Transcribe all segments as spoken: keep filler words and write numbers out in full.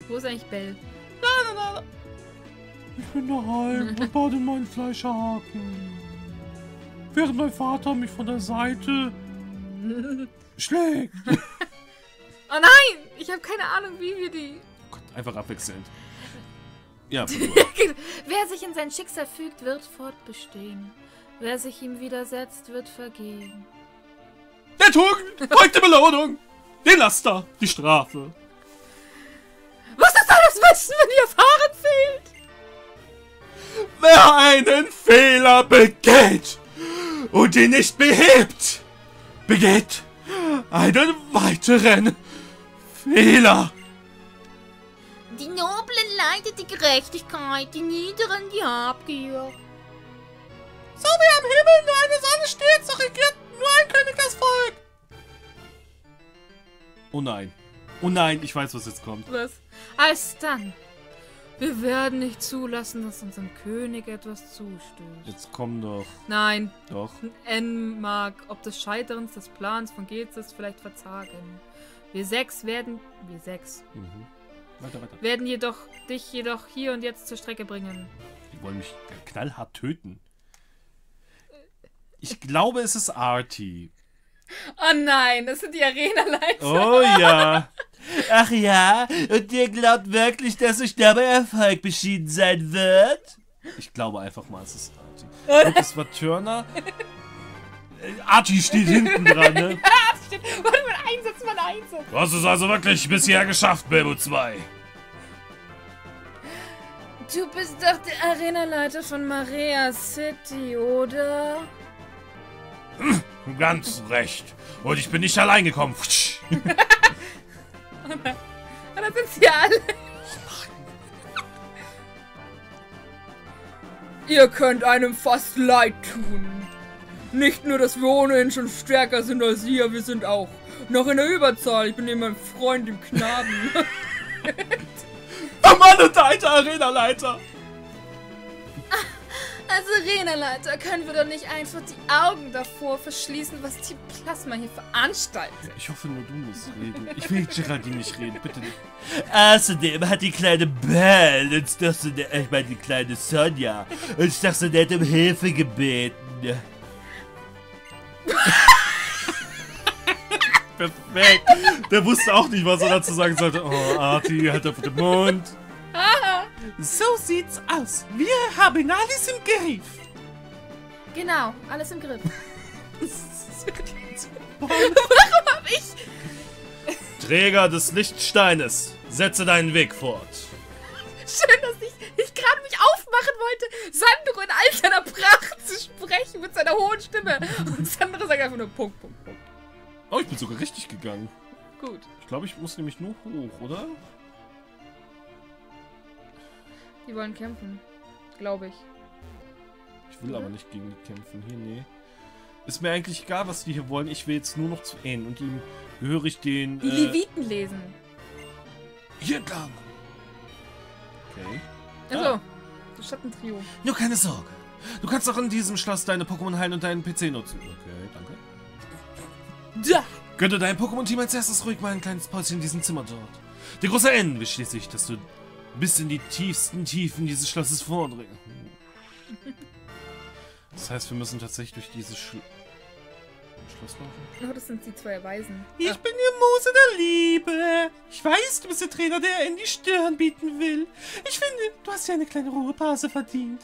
Wo ist eigentlich Bell? Na, na, na. Ich bin daheim und bade in meinen Fleischerhaken. Während mein Vater mich von der Seite schlägt. Oh nein! Ich habe keine Ahnung, wie wir die... Oh Gott, einfach abwechselnd. Ja. Wer sich in sein Schicksal fügt, wird fortbestehen. Wer sich ihm widersetzt, wird vergehen. Der Tugend folgt die Belohnung. Den Laster, die Strafe. Was ist alles Wissen, wenn die Erfahrung fehlt? Wer einen Fehler begeht und ihn nicht behebt, begeht einen weiteren Fehler. Die Noblen leidet die Gerechtigkeit, die Niederen die Habgier. So wie am Himmel nur eine Sonne steht, so regiert nur ein König das Volk. Oh nein. Oh nein, ich weiß, was jetzt kommt. Was? Alsdann. Wir werden nicht zulassen, dass unserem König etwas zustößt. Jetzt komm doch. Nein. Doch. N mag ob des Scheiterns des Plans von Gezis vielleicht verzagen. Wir sechs werden... Wir sechs. Mhm. Weiter, weiter. Werden jedoch dich jedoch hier und jetzt zur Strecke bringen. Die wollen mich knallhart töten. Ich glaube, es ist Artie. Oh nein, das sind die Arena-Leiter. Oh ja. Ach ja, und ihr glaubt wirklich, dass euch dabei Erfolg beschieden sein wird? Ich glaube einfach mal, es ist Artie. Und es war Turner. Artie steht hinten dran, ne? Ah, steht. Warte mal, Einsatz, mal Einsatz. Du hast es also wirklich bisher geschafft, Bilbo zwei. Du bist doch der Arenaleiter von Maria City, oder? Hm, ganz recht. Und ich bin nicht allein gekommen. Und dann sind sie alle. Ihr könnt einem fast leid tun. Nicht nur, dass wir ohnehin schon stärker sind als ihr, wir sind auch noch in der Überzahl. Ich bin eben mein Freund im Knaben. Oh Mann, und der alte Arenaleiter. Als Arenaleiter können wir doch nicht einfach die Augen davor verschließen, was die Plasma hier veranstaltet. Ich hoffe nur, du musst reden. Ich will Geraldine nicht reden, bitte nicht. Außerdem hat die kleine Belle, ich dachte, ich meine die kleine Sonja, ich dachte, der hat um Hilfe gebeten. Perfekt. Der wusste auch nicht, was er dazu sagen sollte. Oh, Artie, halt auf den Mund. So sieht's aus. Wir haben alles im Griff. Genau, alles im Griff. Warum hab ich... Träger des Lichtsteines, setze deinen Weg fort. Schön, dass ich, ich gerade mich aufmachen wollte, Sandro in all seiner Pracht zu sprechen mit seiner hohen Stimme. Und Sandro sagt einfach nur Punkt, Punkt, Punkt. Oh, ich bin sogar richtig gegangen. Gut. Ich glaube, ich muss nämlich nur hoch, oder? Die wollen kämpfen. Glaube ich. Ich will aber nicht gegen die kämpfen. Hier, nee. Ist mir eigentlich egal, was die hier wollen. Ich will jetzt nur noch zu Aen. Und ihm gehöre ich den... Die äh, Leviten lesen. Hier entlang. Okay. Also, Ah. das Schattentrio. Nur keine Sorge. Du kannst auch in diesem Schloss deine Pokémon heilen und deinen P C nutzen. Okay, danke. Da! Gönne deinem Pokémon-Team als erstes ruhig mal ein kleines Päuschen in diesem Zimmer dort. Der große N will schließlich, dass du bis in die tiefsten Tiefen dieses Schlosses vordringen. Das heißt, wir müssen tatsächlich durch dieses Sch Schloss laufen. Oh, das sind die zwei Weisen. Ich Ah. bin die Muse der Liebe. Ich weiß, du bist der Trainer, der in die Stirn bieten will. Ich finde, du hast ja eine kleine Ruhepause verdient.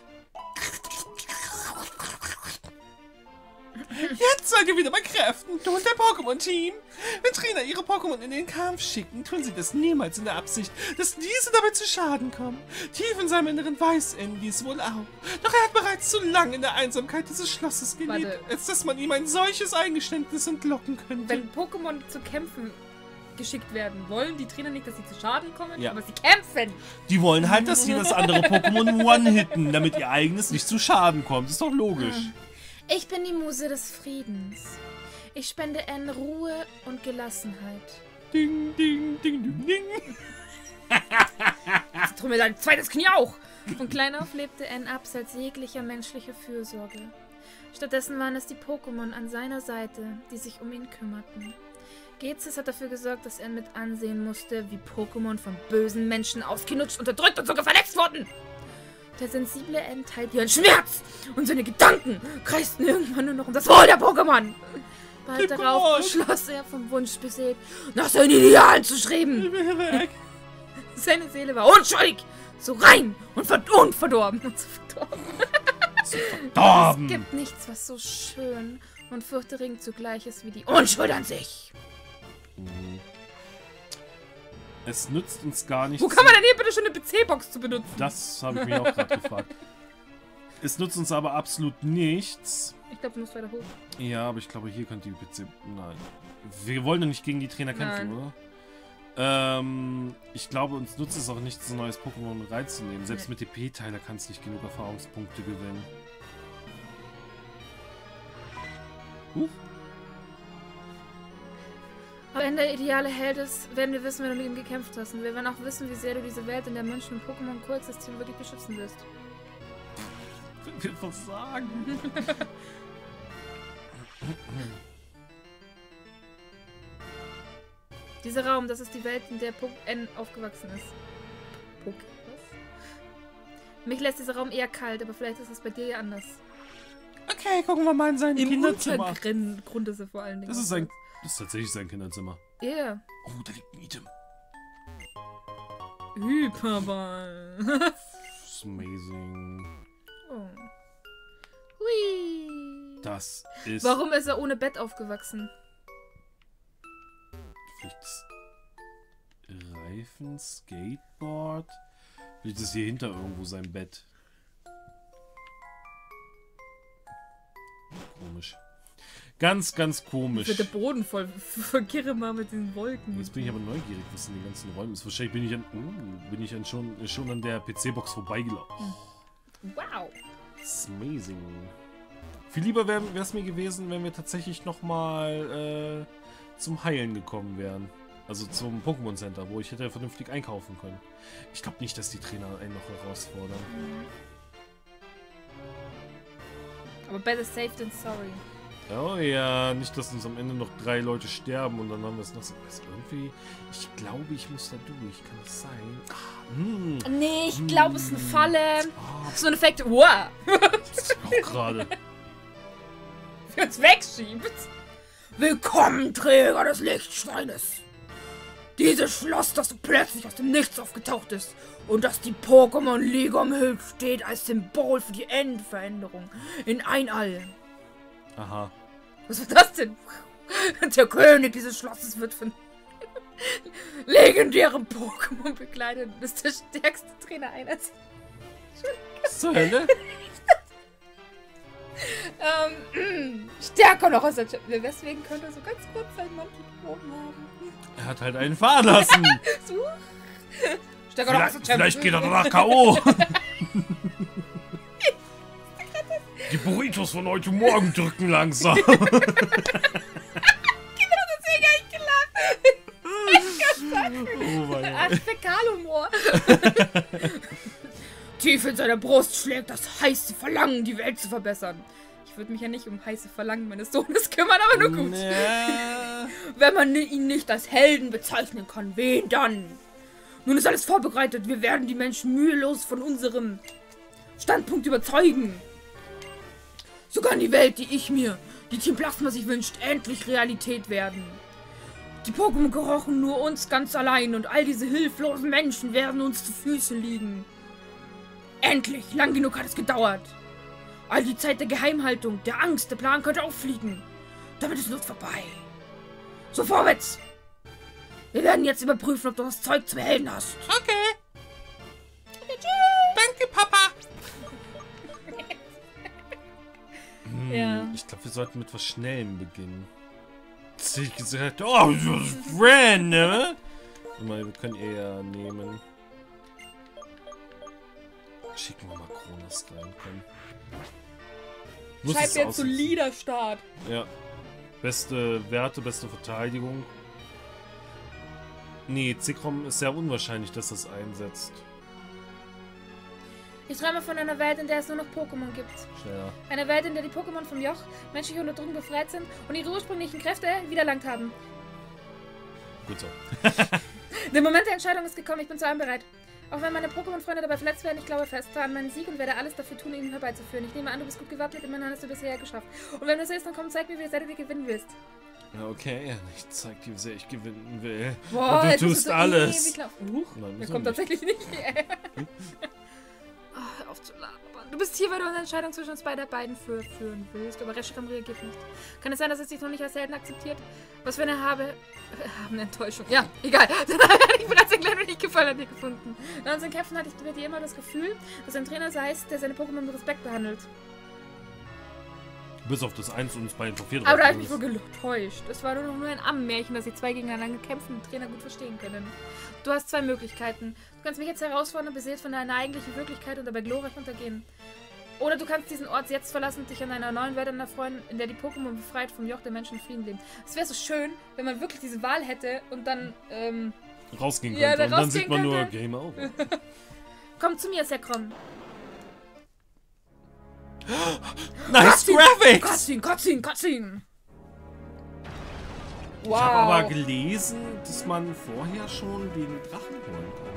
Jetzt seid ihr wieder bei Kräften, du und der Pokémon-Team. Wenn Trainer ihre Pokémon in den Kampf schicken, tun sie das niemals in der Absicht, dass diese dabei zu Schaden kommen. Tief in seinem Inneren weiß N dies wohl auch. Doch er hat bereits zu lange in der Einsamkeit dieses Schlosses gelebt, Warte. als dass man ihm ein solches Eingeständnis entlocken könnte. Wenn Pokémon zu kämpfen geschickt werden, wollen die Trainer nicht, dass sie zu Schaden kommen, Ja. aber sie kämpfen. Die wollen halt, dass sie das andere Pokémon one-hitten, damit ihr eigenes nicht zu Schaden kommt. Ist doch logisch. Ich bin die Muse des Friedens. Ich spende N Ruhe und Gelassenheit. Ding, ding, ding, ding, ding. Jetzt tun mir dein zweites Knie auch. Von klein auf lebte N abseits jeglicher menschlicher Fürsorge. Stattdessen waren es die Pokémon an seiner Seite, die sich um ihn kümmerten. Gezis hat dafür gesorgt, dass er mit ansehen musste, wie Pokémon von bösen Menschen ausgenutscht, unterdrückt und sogar verletzt wurden. Der sensible End teilt ihren Schmerz und seine Gedanken kreisten irgendwann nur noch um das Wohl der Pokémon. Bald darauf beschloss er, vom Wunsch beseelt, nach seinen Idealen zu streben. Seine Seele war unschuldig, so rein und verd unverdorben. Und so verdorben. So verdorben. Es gibt nichts, was so schön und fürchterregend zugleich ist wie die Unschuld an sich. Es nützt uns gar nichts. Wo kann man denn hier bitte schon eine P C-Box zu benutzen? Das habe ich mich auch gerade gefragt. Es nützt uns aber absolut nichts. Ich glaube, du musst weiter hoch. Ja, aber ich glaube, hier könnte die P C... Nein. Wir wollen doch nicht gegen die Trainer kämpfen, Nein. oder? Ähm, ich glaube, uns nutzt es auch nichts, ein neues Pokémon reinzunehmen. Selbst Nee. mit D P-Teiler kannst du nicht genug Erfahrungspunkte gewinnen. Huch. Wenn der ideale Held ist, werden wir wissen, wenn du mit ihm gekämpft hast. Und wir werden auch wissen, wie sehr du diese Welt, in der Menschen und Pokémon koexistieren, wirklich beschützen wirst. Wenn wir versagen. Dieser Raum, das ist die Welt, in der Poké N aufgewachsen ist. Poké, was? Mich lässt dieser Raum eher kalt, aber vielleicht ist es bei dir ja anders. Okay, gucken wir mal in sein Im Kinderzimmer. Untergrund ist er vor allen Dingen. Das ist sein... Das ist tatsächlich sein Kinderzimmer. Ja. Yeah. Oh, da liegt ein Item. Hyperball. Das ist amazing. Oh. Hui. Das ist... Warum ist er ohne Bett aufgewachsen? Vielleicht das Reifen, Skateboard. Vielleicht ist hier hinter irgendwo sein Bett. Komisch. Ganz, ganz komisch. Wird der Boden voll verkirre mal mit den Wolken. Jetzt bin ich aber neugierig, was in den ganzen Räumen ist. Wahrscheinlich bin ich an, oh, bin ich an schon, schon an der P C-Box vorbeigelaufen. Wow. Das ist amazing. Viel lieber wäre es mir gewesen, wenn wir tatsächlich nochmal äh, zum Heilen gekommen wären. Also zum Pokémon Center, wo ich hätte vernünftig einkaufen können. Ich glaube nicht, dass die Trainer einen noch herausfordern. Aber better safe than sorry. Oh ja, nicht, dass uns am Ende noch drei Leute sterben und dann haben wir es noch so. Also irgendwie, ich glaube, ich muss da durch. Kann das sein? Ah, hm. Nee, ich glaube, es ist eine Falle. Ah, So ein Effekt. Wow. das ist auch gerade. Für uns wegschiebt. Willkommen, Träger des Lichtschweines. Dieses Schloss, das so plötzlich aus dem Nichts aufgetaucht ist und das die Pokémon League umhüllt, steht als Symbol für die Endveränderung in ein All. Aha. Was war das denn? Der König dieses Schlosses wird von legendären Pokémon begleitet und ist der stärkste Trainer einer. Was zur Hölle? ähm, stärker noch als der Ch- Deswegen könnte er so ganz kurz seinen Mantel oben haben. Er hat halt einen fahren lassen. So. Stärker noch als Vielleicht, der vielleicht geht er Champion. danach K O Die Burritos von heute Morgen drücken langsam. Genau deswegen hab ich gelacht. Oh mein Ach, Fäkalhumor. Tief in seiner Brust schlägt das heiße Verlangen, die Welt zu verbessern. Ich würde mich ja nicht um heiße Verlangen meines Sohnes kümmern, aber nur gut. Nee. Wenn man ihn nicht als Helden bezeichnen kann, wen dann? Nun ist alles vorbereitet. Wir werden die Menschen mühelos von unserem Standpunkt überzeugen. Sogar in die Welt, die ich mir, die Team Plasma sich wünscht, endlich Realität werden. Die Pokémon gehorchen nur uns ganz allein und all diese hilflosen Menschen werden uns zu Füßen liegen. Endlich! Lang genug hat es gedauert. All die Zeit der Geheimhaltung, der Angst, der Plan könnte auffliegen. Damit ist Not vorbei. So, vorwärts! Wir werden jetzt überprüfen, ob du das Zeug zum Helden hast. Okay. Danke, Papa. Hm, Ja. Ich glaube, wir sollten mit was Schnellem beginnen. Jetzt hätte ich gesagt, oh, das ist Ren, ne? Mal, wir können eher nehmen. Schicken wir mal Kronos rein, komm. Muss Schreib es jetzt aussehen. solider Start. Ja. Beste Werte, beste Verteidigung. Nee, Zekrom ist sehr unwahrscheinlich, dass das einsetzt. Ich träume von einer Welt, in der es nur noch Pokémon gibt. Schneller. Eine Welt, in der die Pokémon vom Joch menschliche Unterdrückung befreit sind und ihre ursprünglichen Kräfte wiedererlangt haben. gut so. Der Moment der Entscheidung ist gekommen, ich bin zu allem bereit. Auch wenn meine Pokémon-Freunde dabei verletzt werden, ich glaube fest an meinen Sieg und werde alles dafür tun, ihn herbeizuführen. Ich nehme an, du bist gut gewappnet, immerhin hast du bisher geschafft. Und wenn du es willst, dann komm, zeig mir, wie sehr du dir gewinnen willst. Ja, okay, ich zeig dir, wie sehr ich gewinnen will. Boah, und du jetzt tust bist du alles. ewig laufen. Huch, Nein, der so kommt nicht. tatsächlich nicht. Oh, hör auf zu labern. Du bist hier, weil du eine Entscheidung zwischen uns beiden beiden für, führen willst. Aber Reshiram reagiert nicht. Kann es sein, dass es dich noch nicht als Helden akzeptiert? Was für eine habe... Haben eine Enttäuschung. Ja, egal. Dann habe ich bereits erklärt, wenn ich Gefallen an dir gefunden. Nach unseren Kämpfen hatte ich bei dir immer das Gefühl, dass ein Trainer seist, der seine Pokémon mit Respekt behandelt. Bis auf das eins und uns beiden von vier Aber da habe ich mich wohl getäuscht. Es war nur noch nur ein Ammenmärchen, dass die zwei gegeneinander kämpfen und Trainer gut verstehen können. Du hast zwei Möglichkeiten. Du kannst mich jetzt herausfordern, beseelt von deiner eigentlichen Wirklichkeit und dabei glorreich untergehen. Oder du kannst diesen Ort jetzt verlassen und dich an einer neuen Welt erfreuen, in der die Pokémon befreit vom Joch der Menschen in Frieden leben. Es wäre so schön, wenn man wirklich diese Wahl hätte und dann, ähm... rausgehen Ja, könnte. da und dann sieht man rausgehen nur könnte. Game Over. Komm zu mir, Sekrom. Nice Graphics! Cutscene, Cutscene, Cutscene! Ich habe aber gelesen, dass man vorher schon den Drachen holen kann.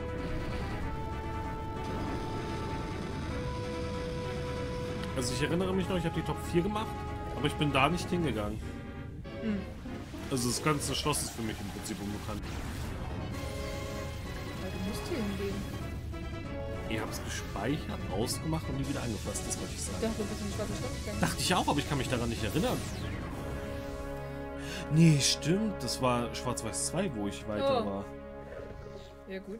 Also ich erinnere mich noch, ich habe die Top vier gemacht, aber ich bin da nicht hingegangen. Hm. Also das ganze Schloss ist für mich im Prinzip unbekannt. Aber du musst hier hingehen. Ich habe es gespeichert, ausgemacht und nie wieder angefasst, das wollte ich Ich sagen. dachte, du bist in den schwarzen Stoff gegangen. Dachte ich auch, aber ich kann mich daran nicht erinnern. Nee, stimmt, das war Schwarz-Weiß zwei, wo ich weiter Oh. war. Ja, gut.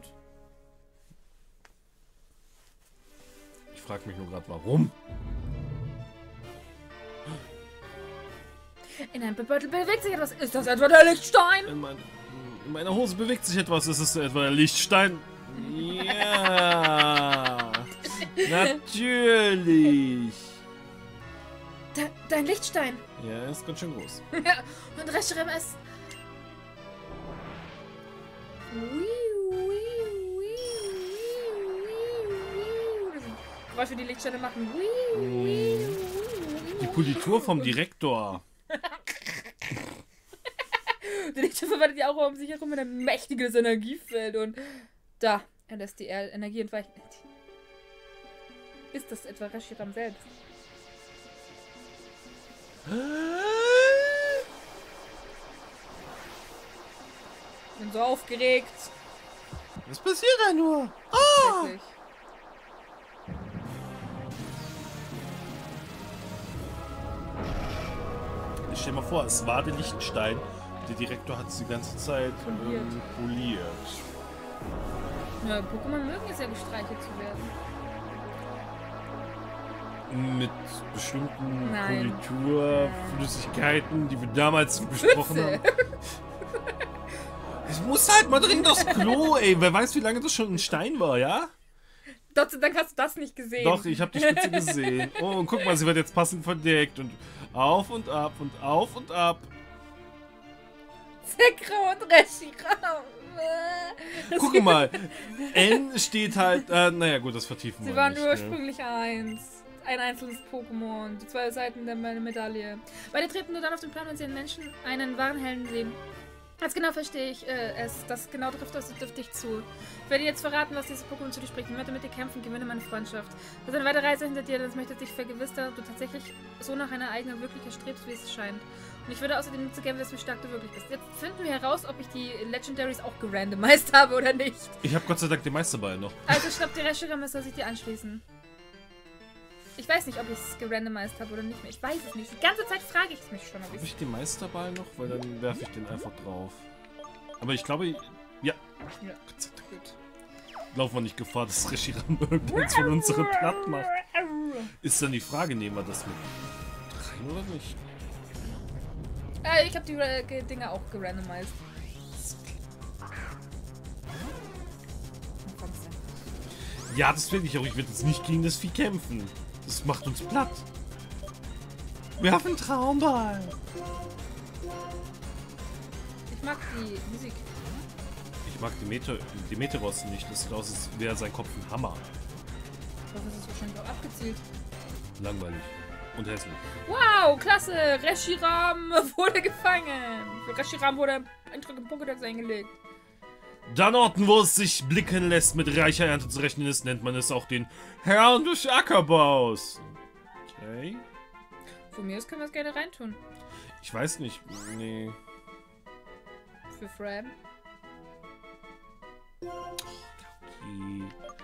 Ich frage mich nur gerade, warum. In einem Beutel bewegt sich etwas. Ist das etwa der Lichtstein? In, mein, in meiner Hose bewegt sich etwas. Ist es etwa der Lichtstein? Ja. Natürlich. De dein Lichtstein. Ja, er ist ganz schön groß. Und Reshiram ist... Geräusche, die Lichtsteine machen. Die Politur vom Direktor. Der Lichtstein verwandelt die Aura um sich herum in ein mächtiges Energiefeld und da, er lässt die er Energie entweichen. Ist das etwa Reshiram selbst? Ich bin so aufgeregt. Was passiert da nur? Oh! Wirklich. Ich stell mal vor, es war der Lichtenstein. Der Direktor hat es die ganze Zeit Poliert. ähm, poliert. Ja, Pokémon mögen es ja gestreichelt zu werden. Mit bestimmten Nein. Politurflüssigkeiten, die wir damals besprochen Pfütze. haben. Ich muss halt mal dringend aufs Klo, ey. Wer weiß, wie lange das schon ein Stein war, ja? Gott sei Dank hast du das nicht gesehen. Doch, ich habe die Spitze gesehen. Oh, und guck mal, sie wird jetzt passend verdeckt. Und auf und ab und auf und ab. Sekrom und Reshiram. Das Guck mal, N steht halt... Äh, naja, gut, das vertiefen wir Sie waren nicht. Ne? ursprünglich eins. Ein einzelnes Pokémon. Die zwei Seiten der Medaille. Beide treten nur dann auf den Plan, wenn sie einen Menschen, einen wahren Helden sehen. Jetzt genau verstehe ich äh, es. Das genau trifft das auf dich zu. Ich werde dir jetzt verraten, was dieses Pokémon zu dir spricht. Ich möchte mit dir kämpfen, gewinne meine Freundschaft. Du hast eine weitere Reise hinter dir, das möchte dich vergewissern, ob du tatsächlich so nach einer eigenen Wirklichkeit strebst, wie es scheint. Und ich würde außerdem zu gerne wissen, wie stark du wirklich bist. Jetzt finden wir heraus, ob ich die Legendaries auch gerandomized habe oder nicht. Ich habe Gott sei Dank den Meisterball noch. Also schnapp die Reshiram, soll sich dir anschließen. Ich weiß nicht, ob ich es gerandomized habe oder nicht mehr. Ich weiß es nicht. Die ganze Zeit frage ich es mich schon, ob Habe ich ich den Meisterball noch? Weil dann werfe ich den einfach drauf. Aber ich glaube, ja. Ja. Gott sei Dank. Laufen wir nicht Gefahr, dass Reshiram irgendeins von unseren platt macht. Ist dann die Frage, nehmen wir das mit rein oder nicht? Äh, ich habe die äh, Dinge auch gerandomized. Ja, das will ich auch. Ich werde jetzt nicht gegen das Vieh kämpfen. Das macht uns platt. Wir haben einen Traumball. Ich mag die Musik. Ich mag Demeter, Demeteros nicht. Das sieht aus, als wäre sein Kopf ein Hammer. Ich hoffe, es ist wahrscheinlich auch abgezielt. Langweilig. Und hässlich. Wow, klasse. Reshiram wurde gefangen. Für Reshiram wurde ein Eintrag im Pokédex eingelegt. Da Orten, wo es sich blicken lässt, mit reicher Ernte zu rechnen ist, nennt man es auch den Herrn des Ackerbaus. Okay. Von mir aus können wir es gerne reintun. Ich weiß nicht. Nee. Für Fram. Okay.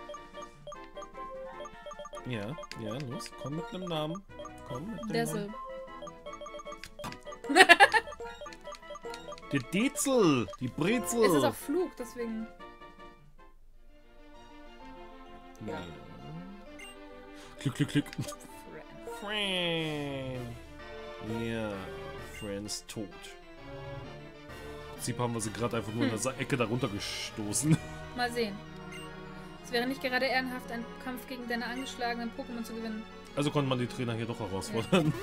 Ja, ja, los. Komm mit einem Namen. Komm mit dem Dessel. Namen. Der Dezel. Die Brezel. Es ist auch Flug, deswegen. Ja. Klick, klick, klick. Fram. Friend. Ja, Friends tot. Im Prinzip haben wir sie gerade einfach nur in der Ecke darunter gestoßen. Mal sehen. Es wäre nicht gerade ehrenhaft, einen Kampf gegen deine angeschlagenen Pokémon zu gewinnen. Also konnte man die Trainer hier doch herausfordern.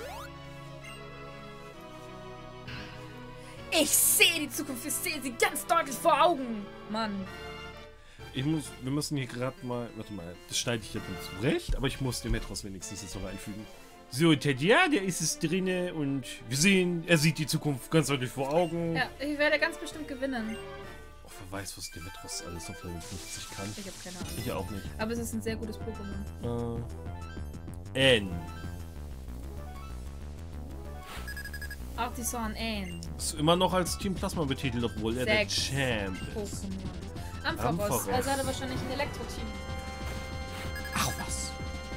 Ich sehe die Zukunft, ich sehe sie ganz deutlich vor Augen. Mann. Ich muss, wir müssen hier gerade mal, warte mal, das schneide ich jetzt nicht zurecht, aber ich muss den Metros wenigstens jetzt noch einfügen. So, Ted, ja, der ist es drinne und wir sehen, er sieht die Zukunft ganz deutlich vor Augen. Ja, ich werde ganz bestimmt gewinnen. Oh, wer weiß, was der Metros alles auf Level fünfzig kann. Ich habe keine Ahnung. Ich auch nicht. Aber es ist ein sehr gutes Pokémon. Äh, N. Artisan N. Ist immer noch als Team Plasma betitelt, obwohl er der Sechs Champ ist. Pokémon. Ampharos. Ampharos. Also hat er wahrscheinlich ein Elektro-Team. Ach was.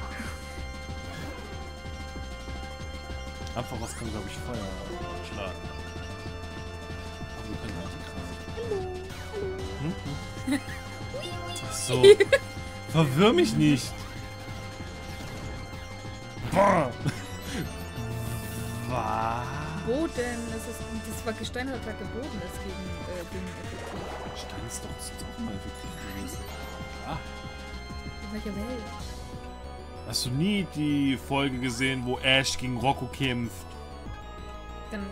Ampharos kann, glaube ich, Feuer schlagen. Aber wir können Antikraft. Hm? Hm? Ach so. Verwirr mich nicht. Boah. Was? Boden. Das, ist, das war Gesteinsattacke Boden. Das gegen äh, gegen effektiv. Stein ist doch, ist doch auch mal effektiv gewesen. Ah. In welcher Welt? Hast du nie die Folge gesehen, wo Ash gegen Rocco kämpft? Dann.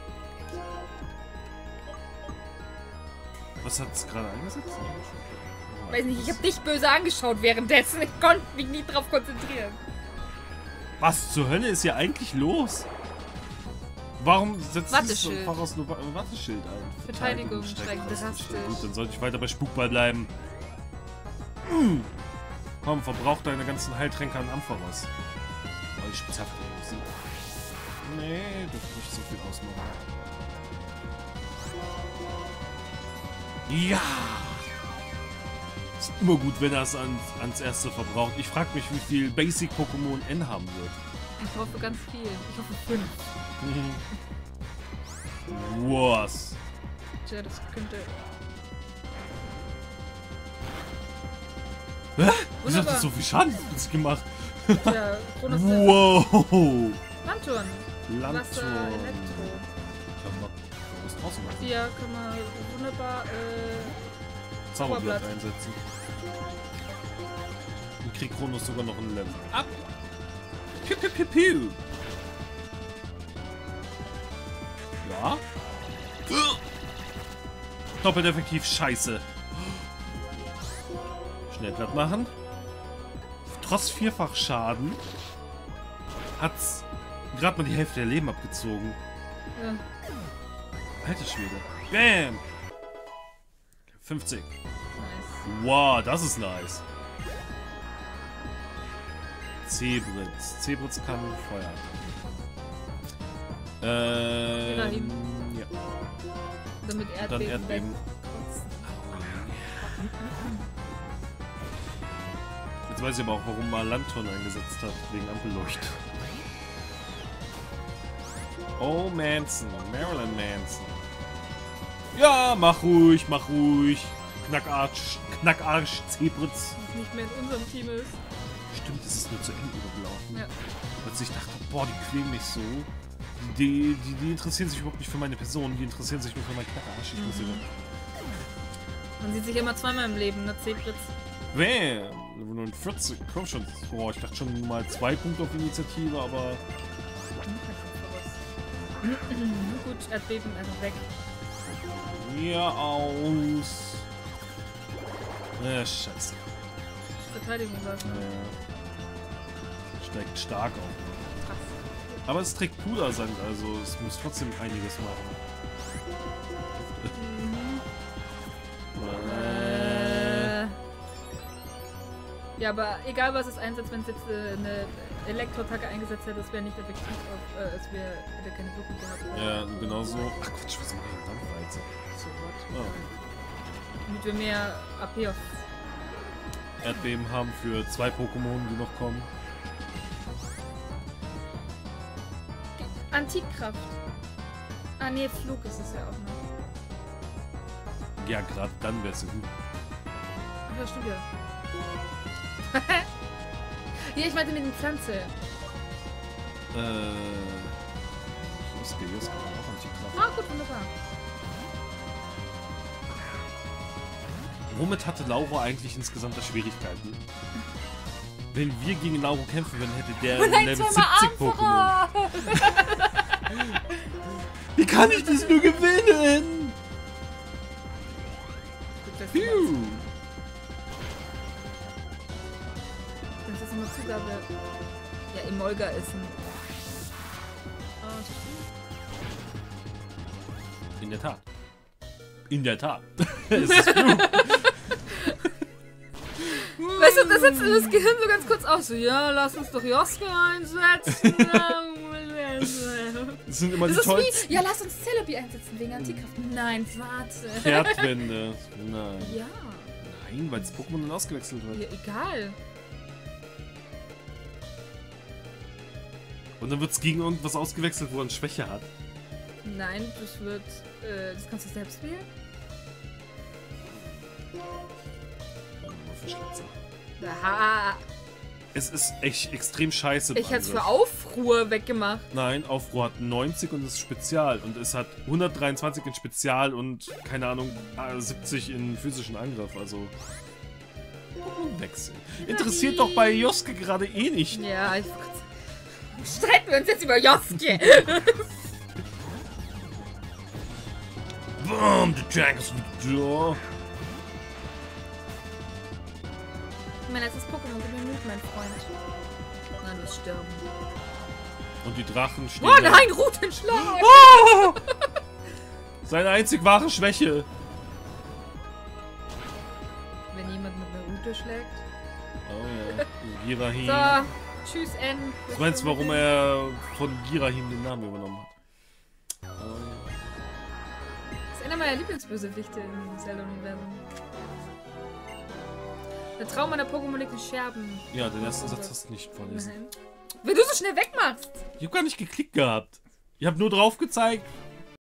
Was hat es gerade eingesetzt? Weiß nicht, ich habe dich böse angeschaut währenddessen. Ich konnte mich nicht drauf konzentrieren. Was zur Hölle ist hier eigentlich los? Warum setzt Watteschild. Voraus nur ein Watteschild ein? Verteidigung steigt drastisch. Gut, dann sollte ich weiter bei Spukball bleiben. Mm. Komm, verbrauch deine ganzen Heiltränke an Ampharos. Oh, die Spitzhacke. Nee, dürfte nicht so viel ausmachen. Ja! Ist immer gut, wenn er es ans, ans erste verbraucht. Ich frage mich, wie viel Basic-Pokémon N haben wird. Ich hoffe ganz viel. Ich hoffe fünf. Was? Tja, das könnte. Hä? Wieso hat Wunderbar. das so viel Schaden gemacht? Tja, Kronos. Wow! Lanturn. Lanturn. Wasser, Elektro. Kann man was draußen machen? Hier kann man wunderbar äh, Zauberblatt Zauberblatt. einsetzen. Und kriegt Kronos sogar noch ein Level. Ab! Piu, piu, piu, piu. Ja. Doppelt effektiv, scheiße. Schnell platt machen. Trotz vierfach Schaden hat's gerade mal die Hälfte der Leben abgezogen. Ja. Alter Schwede. Bam! fünfzig. Nice. Wow, das ist nice. Zebritz. Zebritz kann Feuer. Ähm, Immerhin. ja. Damit Dann Erdbeben. Erdbeben. wegkotzen. Jetzt weiß ich aber auch, warum man Lanturn eingesetzt hat. Wegen Ampelleucht. Oh, Manson. Marilyn Manson. Ja, mach ruhig, mach ruhig. Knackarsch, Knackarsch, Zebritz. Das nicht mehr in unserem Team ist. Stimmt, es ist nur zu Ende übergelaufen. Ja. Als ich dachte, boah, die quälen mich so. Die, die, die interessieren sich überhaupt nicht für meine Person, die interessieren sich nur für meinen Knackarsch. Ich muss Mhm. sie Man sieht sich immer zweimal im Leben, ne? Zebritz. Bam! Level neunundvierzig, komm schon. Boah, ich dachte schon mal zwei Punkte auf Initiative, aber. Gut, Erdbeben einfach weg. Mir aus. Ja, scheiße. Verteidigung lassen. Ja. Steigt stark auf. Krass. Aber es trägt Pudersand, also es muss trotzdem einiges machen. Äh. Ja, aber egal was es einsetzt, wenn es jetzt äh, eine Elektroattacke eingesetzt hätte, das wäre nicht effektiv auf, äh, es wäre, hätte keine Wirkung gehabt. Ja, genau so. Ach Quatsch, was mache ich denn Dampfwalze? So what? Oh. Damit wir mehr A P auf... Erdbeben haben für zwei Pokémon, die noch kommen. Antikkraft. Ah ne, Flug ist es ja auch noch. Ja, gerade dann wär's ja gut. Ach ja, stimmt ja. Ja, ich meinte mit den Pflanze. Äh. Juske, Juske hat auch Antikraft. Ah, gut, wunderbar. Womit hatte Lauro eigentlich insgesamt da Schwierigkeiten? Wenn wir gegen Lauro kämpfen würden, hätte der Und ein Level zweimal siebzig Pokémon. Wie kann ich das nur gewinnen? Phew. Das ist immer Zugabe. Ja, Emolga ist ein... Oh, In der Tat. In der Tat. Es ist Flug. weißt du, das setzt das Gehirn so ganz kurz aus. So, ja, lass uns doch Joske einsetzen. Das sind immer Das die ist tollsten. wie, ja, lass uns Celebi einsetzen wegen Antikraft. Nein, warte. Kehrtwende. Nein. Ja. Nein, weil das Pokémon dann ausgewechselt wird. Ja, egal. Und dann wird es gegen irgendwas ausgewechselt, wo er eine Schwäche hat. Nein, das wird. Äh, das kannst du selbst wählen. Aha. Es ist echt extrem scheiße. Ich hätte es für Aufruhr weggemacht. Nein, Aufruhr hat neunzig und ist Spezial. Und es hat hundertdreiundzwanzig in Spezial und, keine Ahnung, siebzig in physischen Angriff. Also. Wechsel. Interessiert doch bei Joske gerade eh nicht. Ja, ich. Streiten wir uns jetzt über Joske. Boom, the Dragon is da. Mein letztes Pokémon, gib mir Mut, mein Freund. Na, du wirst sterben. Und die Drachen stehen. Oh da. nein, Rutenschlag! Oh! Seine einzig wahre Schwäche. Wenn jemand mit einer Rute schlägt. Oh ja. Girahim. So, tschüss, N. Was meinst du, warum er von Girahim den Namen übernommen hat? Oh. Das ist einer meiner Lieblingsbösewichte im Zelda-Universum. Der Traum meiner Pokémon liegt in Scherben. Ja, den ersten Satz hast du nicht vorlesen. Nein. Wenn du so schnell wegmachst! Ich hab gar nicht geklickt gehabt. Ich hab nur drauf gezeigt